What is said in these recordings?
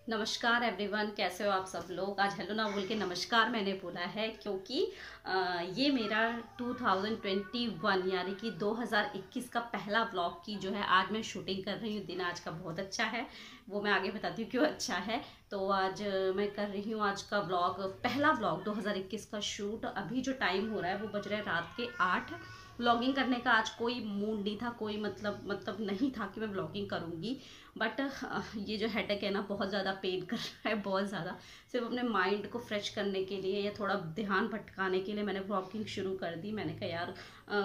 नमस्कार एवरीवन, कैसे हो आप सब लोग। आज हेलो ना बोल के नमस्कार मैंने बोला है क्योंकि ये मेरा 2021 यानी कि 2021 का पहला व्लॉग की जो है आज मैं शूटिंग कर रही हूँ। दिन आज का बहुत अच्छा है, वो मैं आगे बताती हूँ क्यों अच्छा है। तो आज मैं कर रही हूँ आज का व्लॉग, पहला व्लॉग 2021 का शूट। अभी जो टाइम हो रहा है वो बज रहे रात के 8। व्लॉगिंग करने का आज कोई मूड नहीं था, कोई मतलब नहीं था कि मैं व्लॉगिंग करूँगी। बट ये जो हेडेक है ना बहुत ज़्यादा पेन कर रहा है, बहुत ज़्यादा। सिर्फ अपने माइंड को फ्रेश करने के लिए या थोड़ा ध्यान भटकाने के लिए मैंने व्लॉगिंग शुरू कर दी। मैंने कहा यार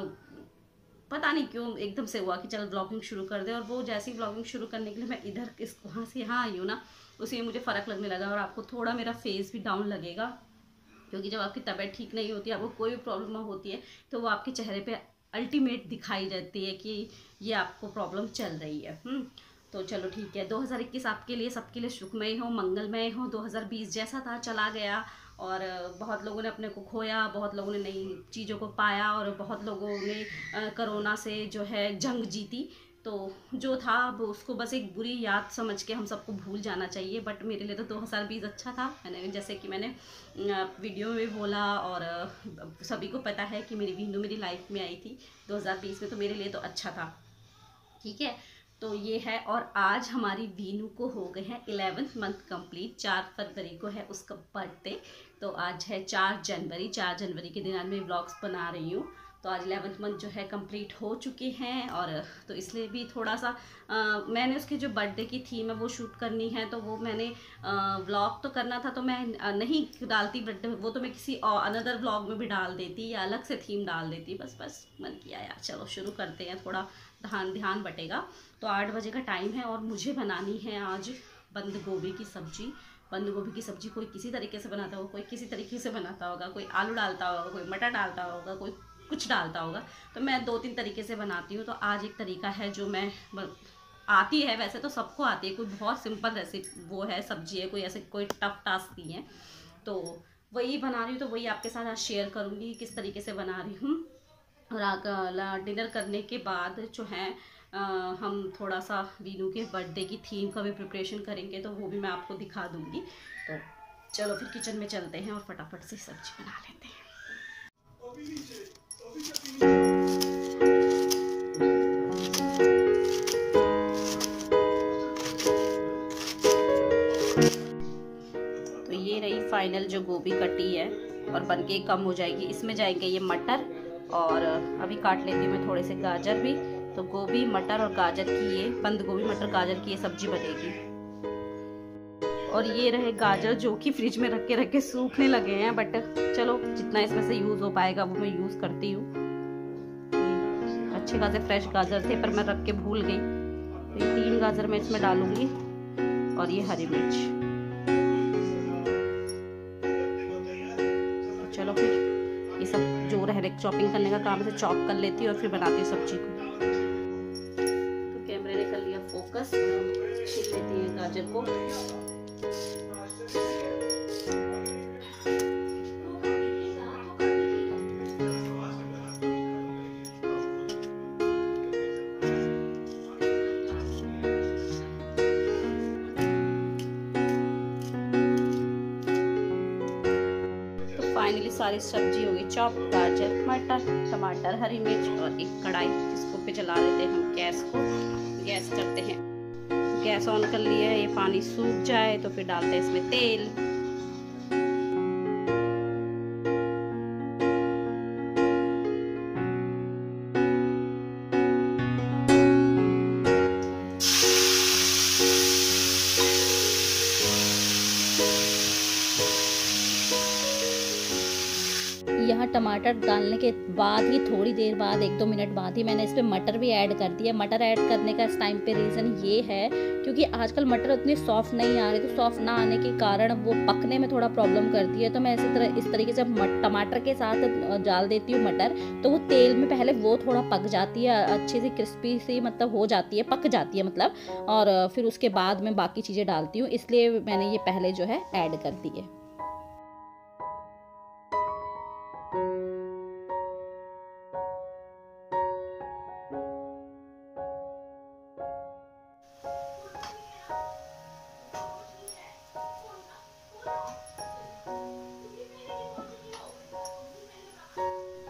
पता नहीं क्यों एकदम से हुआ कि चल व्लॉगिंग शुरू कर दे। और वो जैसी व्लॉगिंग शुरू करने के लिए मैं इधर इस वहाँ से यहाँ आई हूँ ना, उसी में मुझे फ़र्क लगने लगा। और आपको थोड़ा मेरा फेस भी डाउन लगेगा क्योंकि जब आपकी तबीयत ठीक नहीं होती, आपको कोई भी प्रॉब्लम होती है तो वो आपके चेहरे पे अल्टीमेट दिखाई जाती है कि ये आपको प्रॉब्लम चल रही है। तो चलो ठीक है, 2021 आपके लिए सबके लिए सुखमय हो, मंगलमय हो। 2020 जैसा था चला गया और बहुत लोगों ने अपने को खोया, बहुत लोगों ने नई चीज़ों को पाया और बहुत लोगों ने कोरोना से जो है जंग जीती। तो जो था अब उसको बस एक बुरी याद समझ के हम सबको भूल जाना चाहिए। बट मेरे लिए तो 2020 अच्छा था। मैंने जैसे कि मैंने वीडियो में बोला और सभी को पता है कि मेरी वीनू मेरी लाइफ में आई थी 2020 में, तो मेरे लिए तो अच्छा था। ठीक है, तो ये है। और आज हमारी वीनू को हो गए हैं 11th मंथ कंप्लीट। 4 फरवरी को है उसका बर्थडे। तो आज है 4 जनवरी। 4 जनवरी के दिन आज मैं व्लॉग्स बना रही हूँ। तो आज 11th मंथ जो है कंप्लीट हो चुके हैं। और तो इसलिए भी थोड़ा सा मैंने उसके जो बर्थडे की थीम है वो शूट करनी है, तो वो मैंने व्लॉग तो करना था तो मैं नहीं डालती बर्थडे, वो तो मैं किसी अनदर व्लॉग में भी डाल देती या अलग से थीम डाल देती। बस मन किया यार चलो शुरू करते हैं, थोड़ा ध्यान ध्यान बटेगा। तो 8 बजे का टाइम है और मुझे बनानी है आज बंद गोभी की सब्जी। बंद गोभी की सब्जी कोई किसी तरीके से बनाता होगा, कोई किसी तरीके से बनाता होगा, कोई आलू डालता होगा, कोई मटर डालता होगा, कोई कुछ डालता होगा। तो मैं 2-3 तरीके से बनाती हूँ। तो आज एक तरीका है जो मैं आती है, वैसे तो सबको आती है, कोई बहुत सिंपल रेसिपी वो है, सब्जी है, कोई ऐसे कोई टफ टास्क नहीं है। तो वही बना रही हूँ, तो वही आपके साथ आज शेयर करूँगी किस तरीके से बना रही हूँ। और डिनर करने के बाद जो है हम थोड़ा सा वीनू के बर्थडे की थीम का भी प्रिपरेशन करेंगे, तो वो भी मैं आपको दिखा दूँगी। तो चलो फिर किचन में चलते हैं और फटाफट से सब्जी बना लेते हैं। तो ये रही फाइनल जो गोभी कटी है और बनके कम हो जाएगी। इसमें जाएंगे ये मटर और अभी काट लेती हूँ मैं थोड़े से गाजर भी। तो गोभी मटर और गाजर की ये बंद गोभी मटर गाजर की ये सब्जी बनेगी। और ये रहे गाजर जो कि फ्रिज में रख के सूखने लगे हैं, बट चलो जितना इसमें से यूज हो पाएगा वो मैं यूज करती हूँ। अच्छे खासे फ्रेश गाजर थे पर मैं रख के भूल गई। तो ये 3 गाजर मैं इसमें डालूंगी और ये हरी मिर्च। चलो फिर ये सब जो रह चॉपिंग करने का काम है चॉप कर लेती हूँ और फिर बनाती हूँ सब्जी को। तो कैमरे ने कर लिया फोकस, छील लेती है गाजर को। फाइनली सारी सब्जी हो गई चॉप, गाजर मटर टमाटर हरी मिर्च और एक कढ़ाई जिसको पे जला देते हैं हम गैस को। गैस करते हैं, गैस ऑन कर लिया है। ये पानी सूख जाए तो फिर डालते हैं इसमें तेल। यहाँ टमाटर डालने के बाद ही थोड़ी देर बाद 1-2 मिनट बाद ही मैंने इस पर मटर भी ऐड कर दिया। मटर ऐड करने का इस टाइम पे रीज़न ये है क्योंकि आजकल मटर उतनी सॉफ्ट नहीं आ रही, तो सॉफ्ट ना आने के कारण वो पकने में थोड़ा प्रॉब्लम करती है। तो मैं इस तरीके से टमाटर के साथ डाल देती हूँ मटर, तो वो तेल में पहले वो थोड़ा पक जाती है, अच्छे से क्रिस्पी सी मतलब हो जाती है, पक जाती है मतलब। और फिर उसके बाद मैं बाकी चीज़ें डालती हूँ, इसलिए मैंने ये पहले जो है ऐड कर दी है।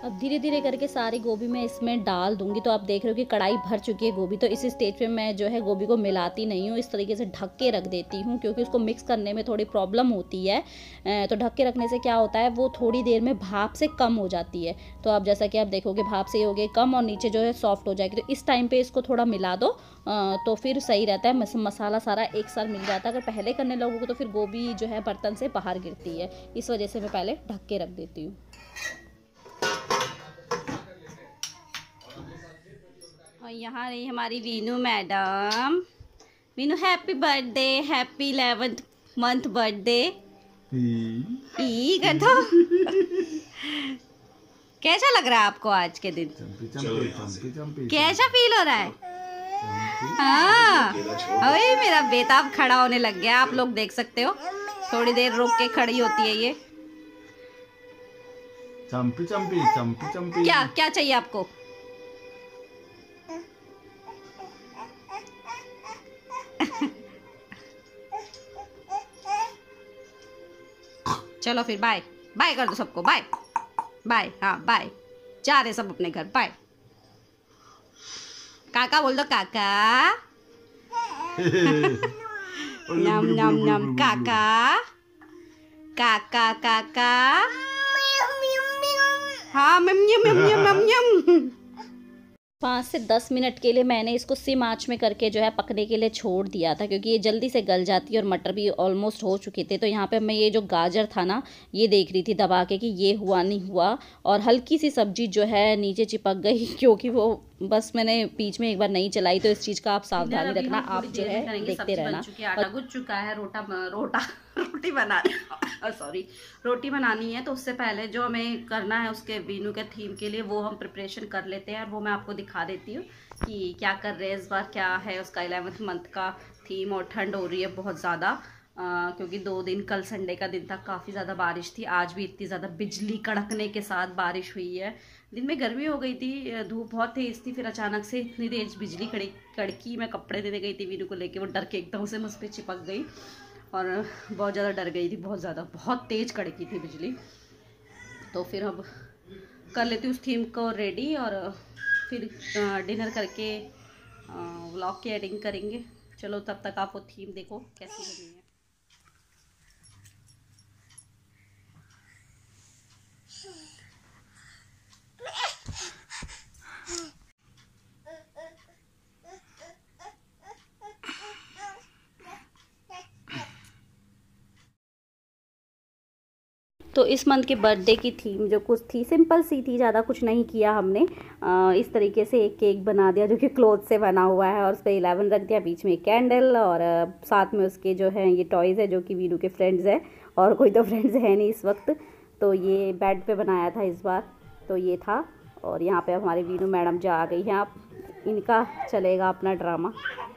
अब धीरे धीरे करके सारी गोभी मैं इसमें डाल दूंगी। तो आप देख रहे हो कि कढ़ाई भर चुकी है गोभी। तो इस स्टेज पे मैं जो है गोभी को मिलाती नहीं हूँ, इस तरीके से ढक के रख देती हूँ, क्योंकि उसको मिक्स करने में थोड़ी प्रॉब्लम होती है। तो ढक के रखने से क्या होता है, वो थोड़ी देर में भाप से कम हो जाती है। तो आप जैसा कि आप देखोगे भाप से हो गई कम और नीचे जो है सॉफ्ट हो जाएगी। तो इस टाइम पर इसको थोड़ा मिला दो, तो फिर सही रहता है, मसाला सारा एक साथ मिल जाता है। अगर पहले करने लगोगे तो फिर गोभी जो है बर्तन से बाहर गिरती है, इस वजह से मैं पहले ढक के रख देती हूँ। और यहाँ रही हमारी Veenu madam. Veenu happy birthday, happy 11th month birthday. कर दो। कैसा लग रहा है आपको आज के दिन? कैसा फील हो रहा है? हाँ, अरे मेरा बेताब खड़ा होने लग गया, आप लोग देख सकते हो। थोड़ी देर रुक के खड़ी होती है ये। चंपी चंपी चंपी चंपी। क्या क्या चाहिए आपको? चलो फिर बाय बाय कर दो सबको, बाय बाय। हाँ बाय, जा रहे सब अपने घर, बाय। काका बोल दो, काका। नम नम नम काका, काका काका। हाँ मम यम यम यम यम यम। 5 से 10 मिनट के लिए मैंने इसको सिम आंच में करके जो है पकने के लिए छोड़ दिया था, क्योंकि ये जल्दी से गल जाती है और मटर भी ऑलमोस्ट हो चुके थे। तो यहाँ पे मैं ये जो गाजर था ना, ये देख रही थी दबा के कि ये हुआ नहीं हुआ, और हल्की सी सब्जी जो है नीचे चिपक गई, क्योंकि वो बस मैंने बीच में एक बार नहीं चलाई। तो इस चीज़ का आप सावधानी रखना, आप जो है देखते रहना। आटा गुज चुका है, रोटी बनानी है। तो उससे पहले जो हमें करना है उसके वीनू के थीम के लिए, वो हम प्रिपरेशन कर लेते हैं, और वो मैं आपको दिखा देती हूँ कि क्या कर रहे हैं इस बार, क्या है उसका 11th मंथ का थीम। और ठंड हो रही है बहुत ज़्यादा, क्योंकि 2 दिन, कल संडे का दिन था, काफ़ी ज़्यादा बारिश थी। आज भी इतनी ज़्यादा बिजली कड़कने के साथ बारिश हुई है। दिन में गर्मी हो गई थी, धूप बहुत तेज़ थी, फिर अचानक से इतनी तेज बिजली कड़की। मैं कपड़े देने गई थी वीनू को लेके, वो डर के एकदम से मुझ पर चिपक गई और बहुत ज़्यादा डर गई थी, बहुत ज़्यादा, बहुत तेज़ कड़की थी बिजली। तो फिर अब कर लेती हूँ उस थीम को रेडी, और फिर डिनर करके व्लॉग की एडिटिंग करेंगे। चलो तब तक आप वो थीम देखो कैसी बनी है। तो इस मंथ के बर्थडे की थीम जो कुछ थी, सिंपल सी थी, ज़्यादा कुछ नहीं किया हमने। इस तरीके से एक केक बना दिया जो कि क्लॉथ से बना हुआ है, और उस पर 11 रख दिया, बीच में एक कैंडल, और साथ में उसके जो है ये टॉयज़ है जो कि वीनू के फ्रेंड्स हैं, और कोई तो फ्रेंड्स है नहीं इस वक्त। तो ये बेड पे बनाया था इस बार, तो ये था। और यहाँ पे हमारी वीनू मैडम जो आ गई हैं, आप इनका चलेगा अपना ड्रामा।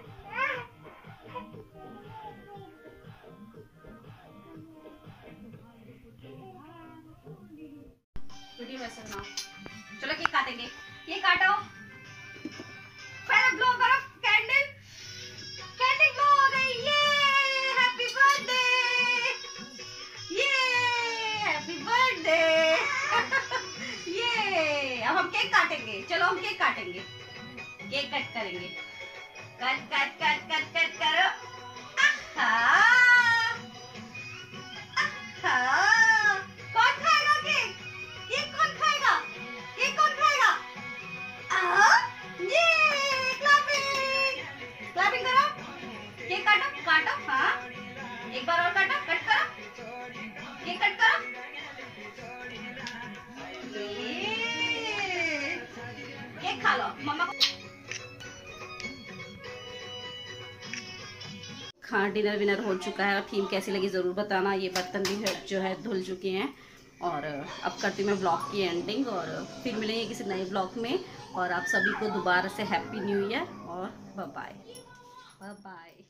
चलो केक काटेंगे, केक काटो, पहले ब्लो करो कैंडल, कैंडल ब्लो हो गई। ये हैप्पी बर्थडे, ये हैप्पी बर्थडे। ये अब हम केक काटेंगे, चलो हम केक काटेंगे, केक कट करेंगे, cut cut cut cut cut करो। एक बार और काटो, कट करो, ये कट करो। ये खा लो मम्मा को। हाँ, डिनर विनर हो चुका है, और थीम कैसी लगी ज़रूर बताना। ये बर्तन भी जो है धुल चुके हैं, और अब करती हूँ मैं ब्लॉग की एंडिंग, और फिर मिलेंगे किसी नए ब्लॉग में। और आप सभी को दोबारा से हैप्पी न्यू ईयर, और बाय बाय।